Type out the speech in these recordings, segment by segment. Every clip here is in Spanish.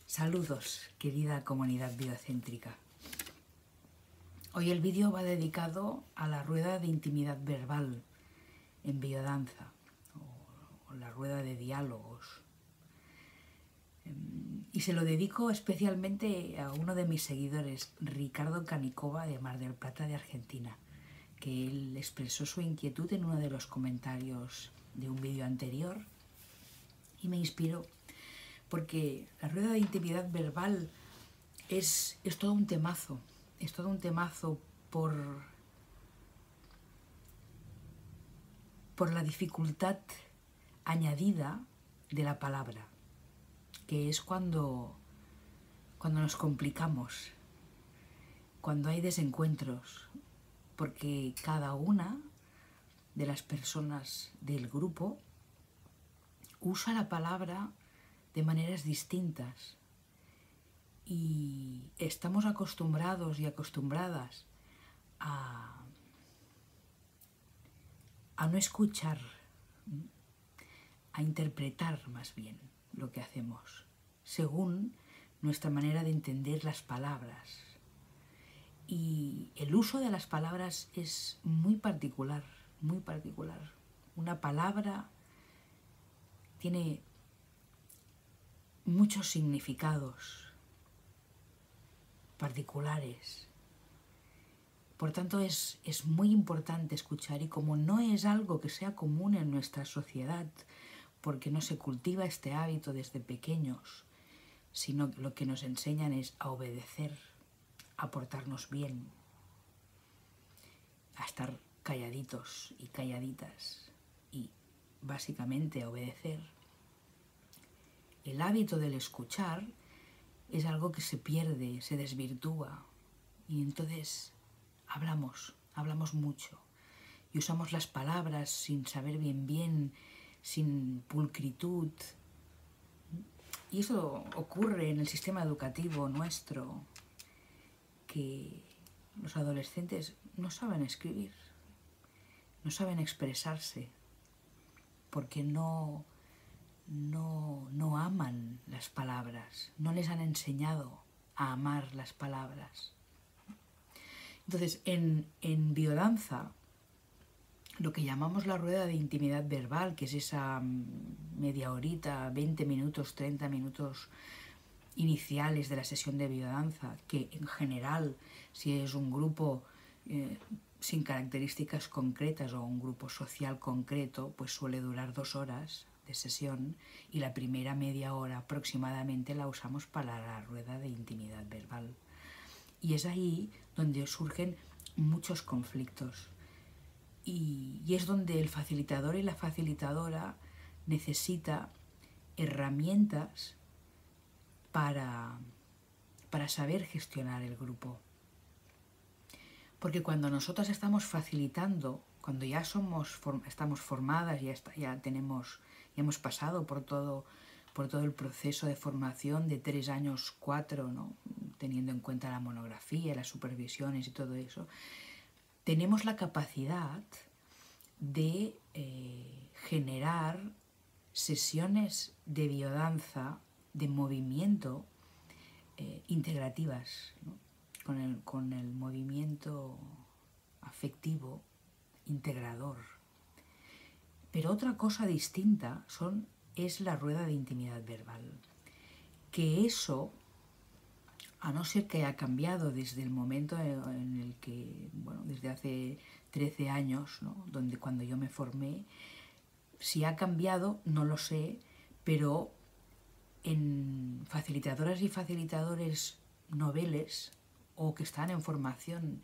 Saludos, querida comunidad biocéntrica. Hoy el vídeo va dedicado a la rueda de intimidad verbal en biodanza o la rueda de diálogos. Y se lo dedico especialmente a uno de mis seguidores, Ricardo Canicova, de Mar del Plata, de Argentina, que él expresó su inquietud en uno de los comentarios de un vídeo anterior y me inspiró, porque la rueda de intimidad verbal es todo un temazo, por la dificultad añadida de la palabra, que es cuando nos complicamos, cuando hay desencuentros, porque cada una de las personas del grupo usa la palabra de maneras distintas y estamos acostumbrados y acostumbradas a no escuchar, a interpretar más bien lo que hacemos, según nuestra manera de entender las palabras. Y el uso de las palabras es muy particular, muy particular. Una palabra tiene muchos significados particulares. Por tanto, es muy importante escuchar, y como no es algo que sea común en nuestra sociedad, porque no se cultiva este hábito desde pequeños, sino lo que nos enseñan es a obedecer, a portarnos bien, a estar calladitos y calladitas y básicamente a obedecer. El hábito del escuchar es algo que se pierde, se desvirtúa, y entonces hablamos mucho y usamos las palabras sin saber bien, sin pulcritud. Y eso ocurre en el sistema educativo nuestro, que los adolescentes no saben escribir, no saben expresarse, porque no aman las palabras, no les han enseñado a amar las palabras. Entonces, en biodanza, lo que llamamos la rueda de intimidad verbal, que es esa media horita, 20 minutos, 30 minutos iniciales de la sesión de biodanza, que en general, si es un grupo sin características concretas o un grupo social concreto, pues suele durar 2 horas de sesión, y la primera media hora aproximadamente la usamos para la rueda de intimidad verbal. Y es ahí donde surgen muchos conflictos. Y es donde el facilitador y la facilitadora necesita herramientas para saber gestionar el grupo. Porque cuando nosotras estamos facilitando, cuando ya estamos formadas, ya hemos pasado por todo el proceso de formación de 3 años, 4, ¿no? Teniendo en cuenta la monografía, las supervisiones y todo eso, tenemos la capacidad de generar sesiones de biodanza, de movimiento, integrativas, ¿no? con el movimiento afectivo integrador. Pero otra cosa distinta es la rueda de intimidad verbal, que eso, a no ser que haya cambiado desde el momento en el que, desde hace 13 años, ¿no? Cuando yo me formé, si ha cambiado no lo sé, pero en facilitadoras y facilitadores noveles o que están en formación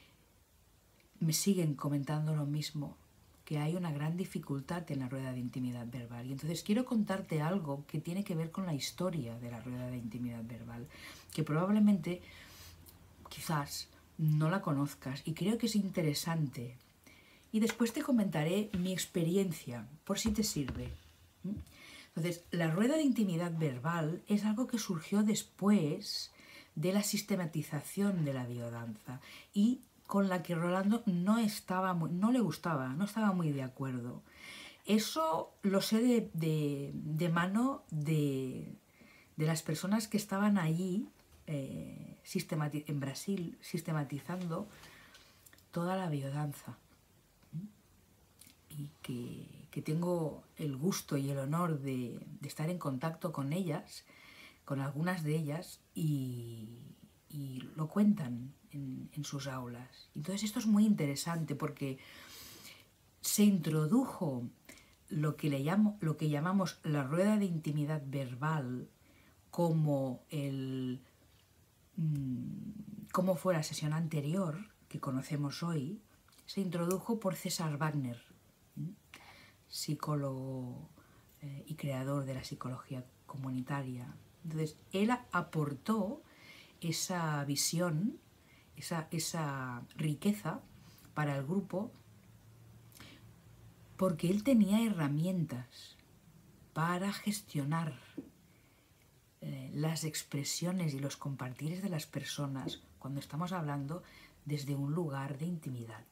me siguen comentando lo mismo, que hay una gran dificultad en la rueda de intimidad verbal. Y entonces quiero contarte algo que tiene que ver con la historia de la rueda de intimidad verbal, que probablemente, quizás, no la conozcas, y creo que es interesante. Y después te comentaré mi experiencia, por si te sirve. Entonces, la rueda de intimidad verbal es algo que surgió después de la sistematización de la biodanza, y con la que Rolando no le gustaba, no estaba muy de acuerdo. Eso lo sé de mano de de las personas que estaban allí en Brasil sistematizando toda la biodanza, y que tengo el gusto y el honor de estar en contacto con ellas, con algunas de ellas, y lo cuentan en sus aulas. Entonces esto es muy interesante porque se introdujo lo que llamamos la rueda de intimidad verbal, como como fue la sesión anterior que conocemos hoy. Se introdujo por César Wagner, psicólogo y creador de la psicología comunitaria. Entonces, él aportó esa visión, esa riqueza para el grupo, porque él tenía herramientas para gestionar las expresiones y los compartires de las personas cuando estamos hablando desde un lugar de intimidad.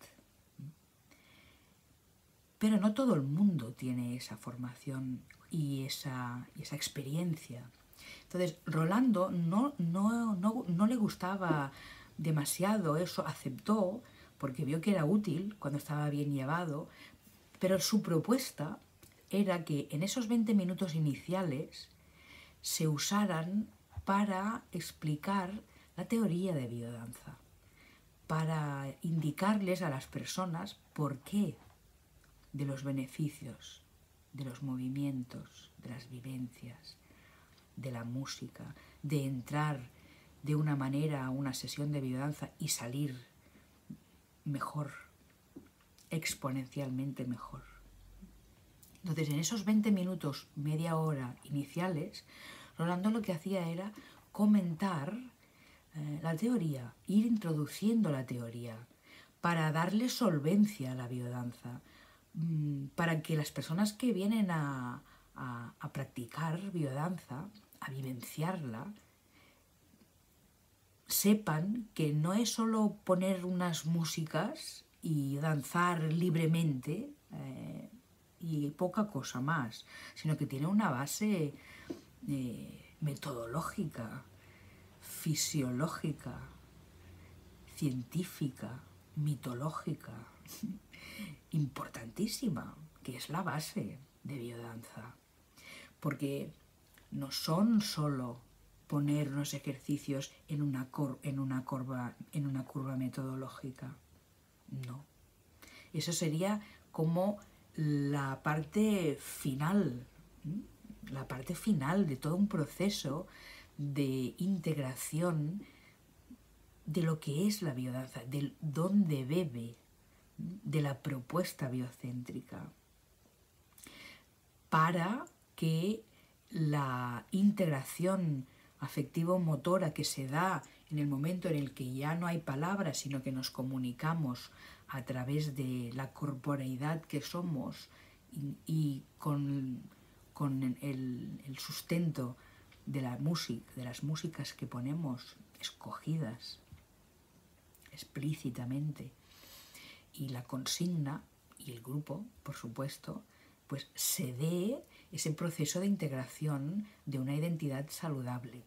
Pero no todo el mundo tiene esa formación y esa experiencia. Entonces, Rolando no le gustaba demasiado eso, aceptó porque vio que era útil cuando estaba bien llevado, pero su propuesta era que en esos 20 minutos iniciales se usaran para explicar la teoría de biodanza, para indicarles a las personas por qué de los beneficios, de los movimientos, de las vivencias, de la música, de entrar de una manera a una sesión de biodanza y salir mejor, exponencialmente mejor. Entonces, en esos 20 minutos, media hora iniciales, Rolando lo que hacía era comentar la teoría, ir introduciendo la teoría, para darle solvencia a la biodanza, para que las personas que vienen a practicar biodanza, a vivenciarla, sepan que no es solo poner unas músicas y danzar libremente y poca cosa más, sino que tiene una base metodológica, fisiológica, científica, mitológica, importantísima, que es la base de biodanza. Porque no son solo poner unos ejercicios en una curva metodológica. No. Eso sería como la parte final de todo un proceso de integración de lo que es la biodanza, de dónde bebe, de la propuesta biocéntrica, para que la integración afectivo-motora que se da en el momento en el que ya no hay palabras, sino que nos comunicamos a través de la corporeidad que somos y con el sustento de la música, de las músicas que ponemos escogidas explícitamente, y la consigna y el grupo, por supuesto, pues se dé ese proceso de integración de una identidad saludable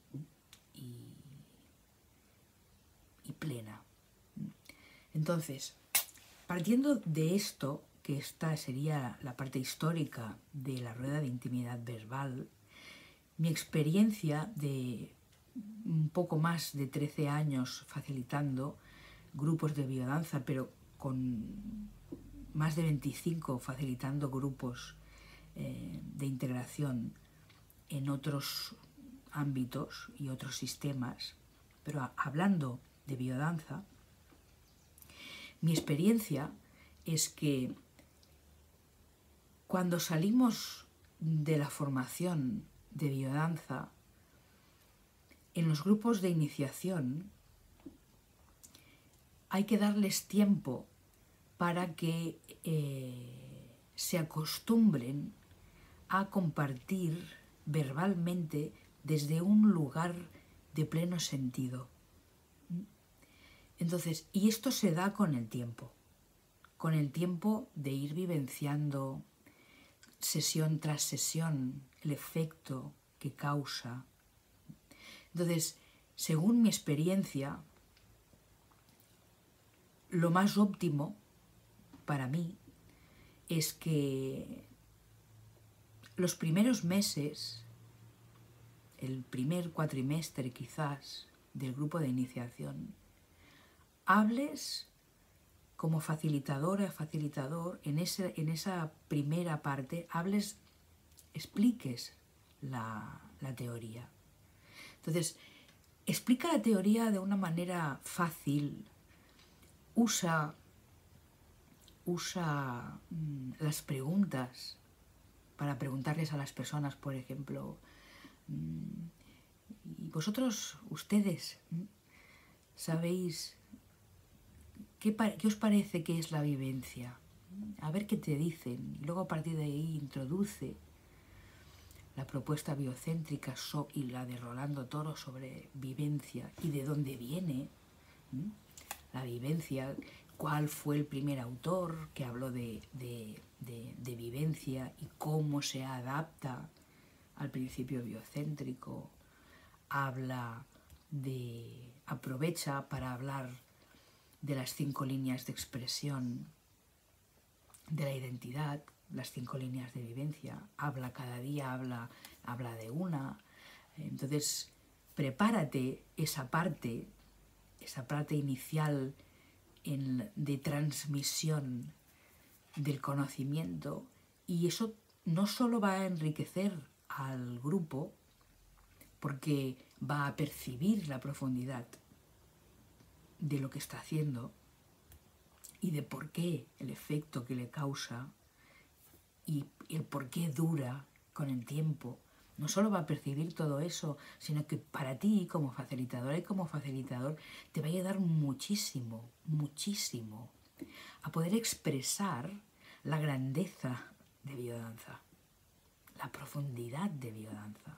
y plena. Entonces, partiendo de esto, que esta sería la parte histórica de la rueda de intimidad verbal, mi experiencia de un poco más de 13 años facilitando grupos de biodanza, pero con más de 25 facilitando grupos de integración en otros ámbitos y otros sistemas, pero hablando de biodanza, mi experiencia es que cuando salimos de la formación de biodanza, en los grupos de iniciación hay que darles tiempo para que se acostumbren a compartir verbalmente desde un lugar de pleno sentido. Entonces, y esto se da con el tiempo de ir vivenciando sesión tras sesión el efecto que causa Entonces, según mi experiencia, lo más óptimo para mí es que los primeros meses, el primer cuatrimestre quizás del grupo de iniciación, hables como facilitadora, facilitador, en esa primera parte, expliques la teoría. Entonces, explica la teoría de una manera fácil, usa las preguntas para preguntarles a las personas, por ejemplo, ¿y vosotros, ustedes, sabéis qué os parece que es la vivencia? A ver qué te dicen. Y luego a partir de ahí introduce la propuesta biocéntrica y la de Rolando Toro sobre vivencia y de dónde viene la vivencia, cuál fue el primer autor que habló de vivencia y cómo se adapta al principio biocéntrico. Aprovecha para hablar de las 5 líneas de expresión de la identidad, las 5 líneas de vivencia. Cada día habla de una. Entonces, prepárate esa parte inicial de transmisión del conocimiento, y eso no solo va a enriquecer al grupo, porque va a percibir la profundidad de lo que está haciendo y de por qué el efecto que le causa y el por qué dura con el tiempo. No solo va a percibir todo eso, sino que para ti como facilitadora y como facilitador te va a ayudar muchísimo, muchísimo a poder expresar la grandeza de biodanza, la profundidad de biodanza.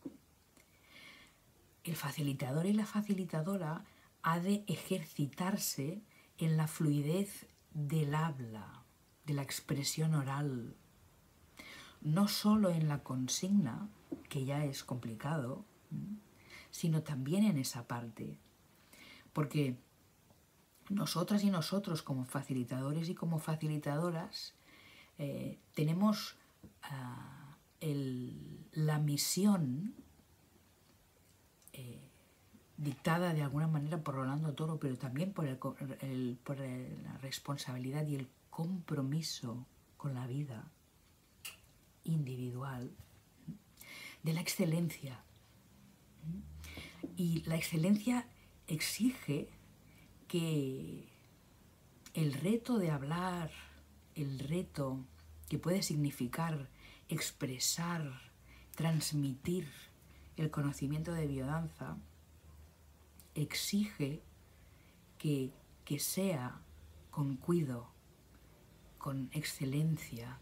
El facilitador y la facilitadora ha de ejercitarse en la fluidez del habla, de la expresión oral, no solo en la consigna, que ya es complicado, sino también en esa parte. Porque nosotras y nosotros como facilitadores y como facilitadoras tenemos la misión dictada de alguna manera por Rolando Toro, pero también por la responsabilidad y el compromiso con la vida individual de la excelencia. Y la excelencia exige que el reto de hablar, el reto que puede significar expresar, transmitir el conocimiento de biodanza, exige que sea con cuidado, con excelencia,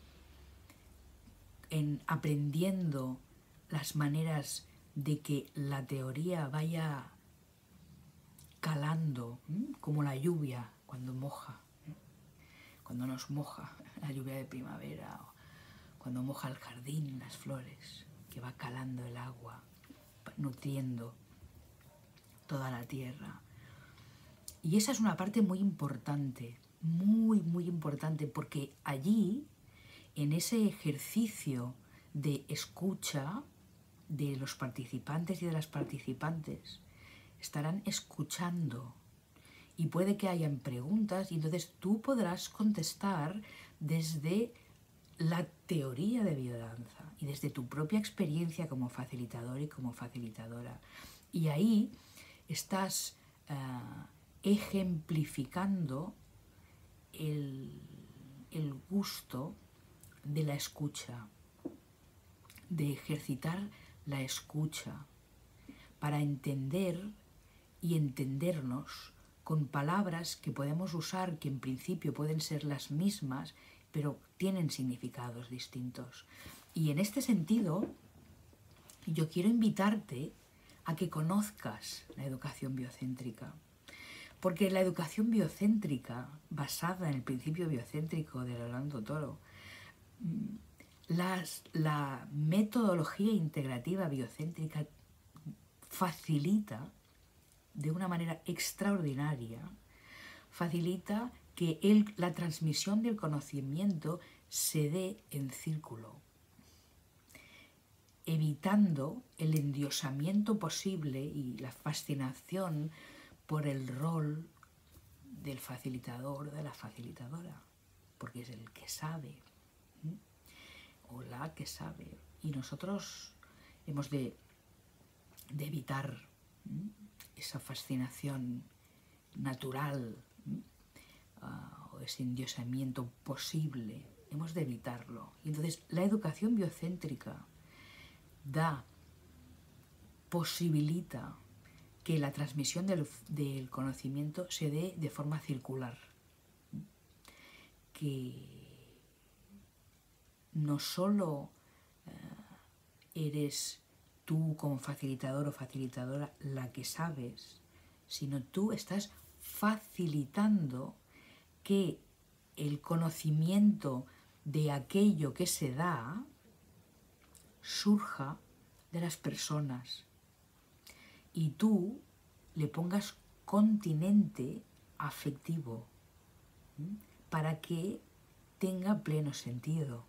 en aprendiendo las maneras de que la teoría vaya calando, como la lluvia cuando moja, cuando nos moja la lluvia de primavera, o cuando moja el jardín, las flores, que va calando el agua, nutriendo toda la tierra. Y esa es una parte muy importante, muy, muy importante, porque allí, en ese ejercicio de escucha de los participantes y de las participantes, estarán escuchando y puede que hayan preguntas y entonces tú podrás contestar desde la teoría de biodanza y desde tu propia experiencia como facilitador y como facilitadora. Y ahí estás ejemplificando el gusto de la escucha, de ejercitar la escucha para entender y entendernos con palabras que podemos usar, que en principio pueden ser las mismas, pero tienen significados distintos. Y en este sentido, yo quiero invitarte a que conozcas la educación biocéntrica. Porque la educación biocéntrica, basada en el principio biocéntrico de Rolando Toro, la metodología integrativa biocéntrica facilita de una manera extraordinaria, facilita que la transmisión del conocimiento se dé en círculo, evitando el endiosamiento posible y la fascinación por el rol del facilitador o de la facilitadora, porque es el que sabe, o la que sabe. Y nosotros hemos de evitar esa fascinación natural o ese endiosamiento posible. Hemos de evitarlo. Y entonces la educación biocéntrica posibilita que la transmisión del conocimiento se dé de forma circular, que no solo eres tú como facilitador o facilitadora la que sabes, sino tú estás facilitando que el conocimiento de aquello que se da surja de las personas y tú le pongas continente afectivo para que tenga pleno sentido.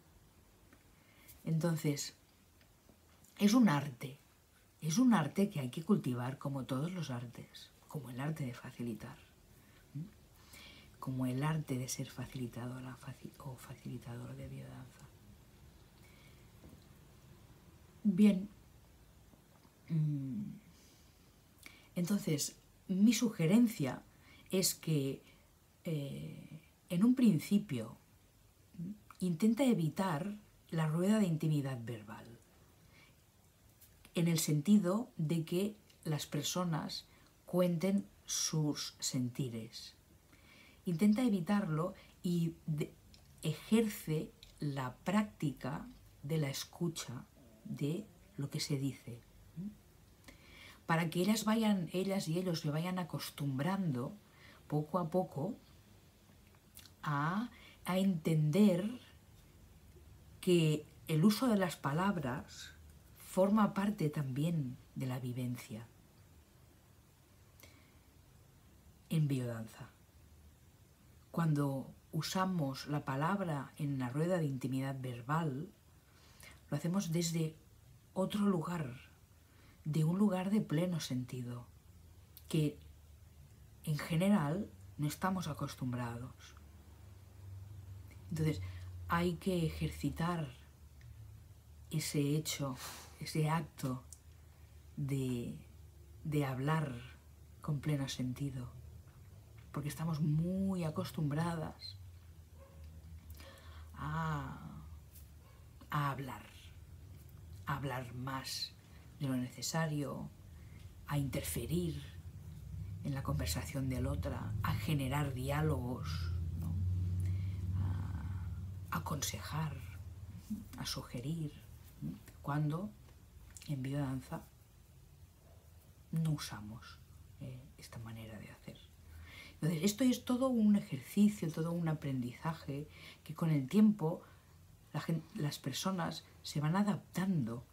Entonces, es un arte que hay que cultivar como todos los artes, como el arte de facilitar, como el arte de ser facilitadora o facilitador de biodanza. Bien, entonces mi sugerencia es que en un principio intenta evitar la rueda de intimidad verbal, en el sentido de que las personas cuenten sus sentires. Intenta evitarlo y ejerce la práctica de la escucha de lo que se dice, para que ellas y ellos se vayan acostumbrando poco a poco a entender que el uso de las palabras forma parte también de la vivencia en biodanza. Cuando usamos la palabra en la rueda de intimidad verbal, lo hacemos desde otro lugar, de un lugar de pleno sentido, que en general no estamos acostumbrados. Entonces, hay que ejercitar ese hecho, ese acto de hablar con pleno sentido, porque estamos muy acostumbradas a hablar más de lo necesario, a interferir en la conversación del otro, a generar diálogos, ¿no? A aconsejar, a sugerir, cuando en biodanza no usamos esta manera de hacer. Entonces, esto es todo un ejercicio, todo un aprendizaje que con el tiempo las personas se van adaptando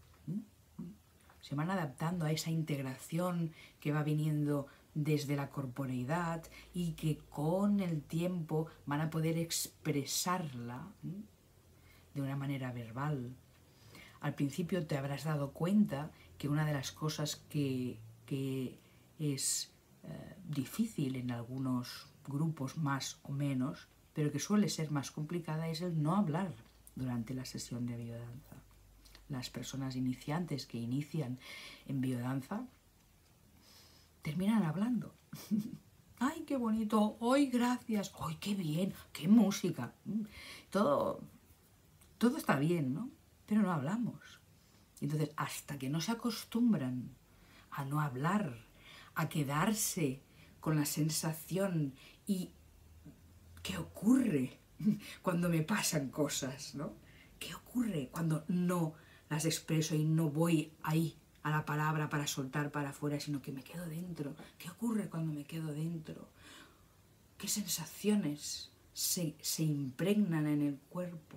a esa integración que va viniendo desde la corporeidad y que con el tiempo van a poder expresarla de una manera verbal. Al principio te habrás dado cuenta que una de las cosas que es difícil en algunos grupos más o menos, pero que suele ser más complicada, es el no hablar durante la sesión de biodanza. Las personas iniciantes que inician en biodanza terminan hablando. ¡Ay, qué bonito! ¡Ay, gracias! ¡Ay, qué bien! ¡Qué música! Todo está bien, ¿no? Pero no hablamos. Entonces, hasta que no se acostumbran a no hablar, a quedarse con la sensación y ¿qué ocurre cuando me pasan cosas, ¿no? ¿Qué ocurre cuando no las expreso y no voy ahí a la palabra para soltar para afuera, sino que me quedo dentro? ¿Qué ocurre cuando me quedo dentro? ¿Qué sensaciones se impregnan en el cuerpo?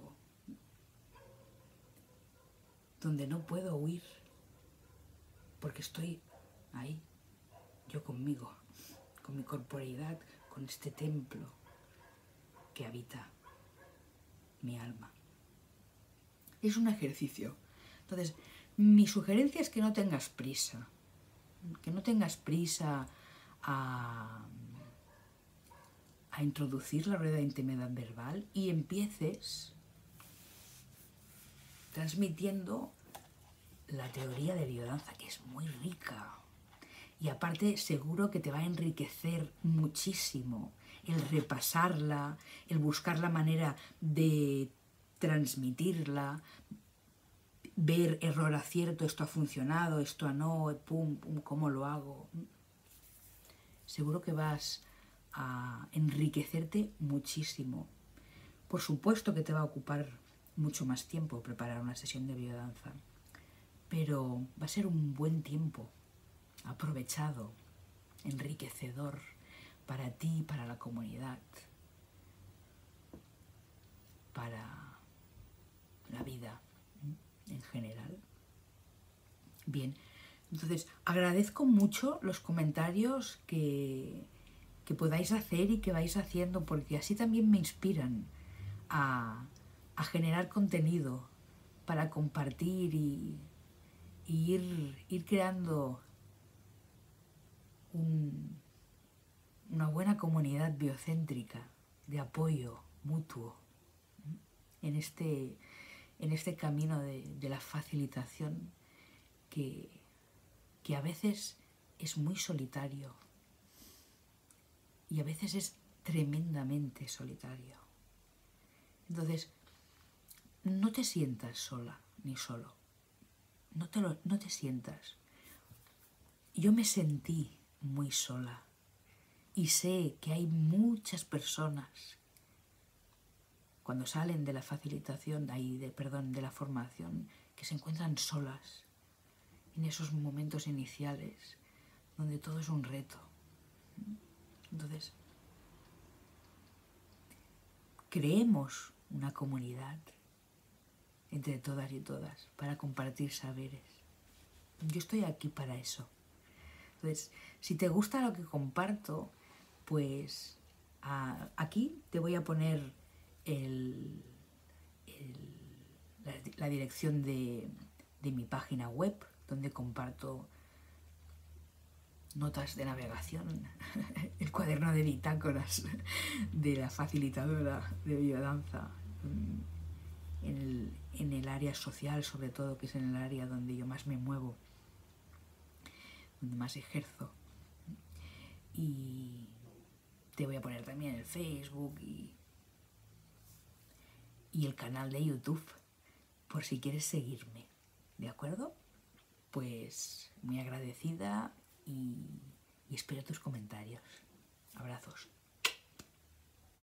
Donde no puedo huir, porque estoy ahí, yo conmigo, con mi corporeidad, con este templo que habita mi alma. Es un ejercicio. Entonces, mi sugerencia es que no tengas prisa. Que no tengas prisa a introducir la rueda de intimidad verbal y empieces transmitiendo la teoría de biodanza, que es muy rica. Y aparte seguro que te va a enriquecer muchísimo el repasarla, el buscar la manera de transmitirla, ver error acierto, esto ha funcionado, esto no, pum, pum, cómo lo hago. Seguro que vas a enriquecerte muchísimo. Por supuesto que te va a ocupar mucho más tiempo preparar una sesión de biodanza, pero va a ser un buen tiempo aprovechado, enriquecedor para ti, para la comunidad, para la vida en general. Bien, entonces agradezco mucho los comentarios que podáis hacer y que vais haciendo, porque así también me inspiran a generar contenido para compartir y ir creando una buena comunidad biocéntrica de apoyo mutuo en este camino de la facilitación que a veces es muy solitario y a veces es tremendamente solitario. Entonces, no te sientas sola ni solo. No te sientas. Yo me sentí muy sola y sé que hay muchas personas cuando salen de la facilitación, de la formación, que se encuentran solas en esos momentos iniciales donde todo es un reto. Entonces, creemos una comunidad entre todas y todas para compartir saberes. Yo estoy aquí para eso. Entonces, si te gusta lo que comparto, pues aquí te voy a poner la dirección de mi página web, donde comparto notas de navegación, el cuaderno de bitácoras de la facilitadora de biodanza, en el área social sobre todo, que es en el área donde yo más me muevo, donde más ejerzo. Y te voy a poner también el Facebook y el canal de YouTube, por si quieres seguirme, ¿de acuerdo? Pues muy agradecida y espero tus comentarios. Abrazos.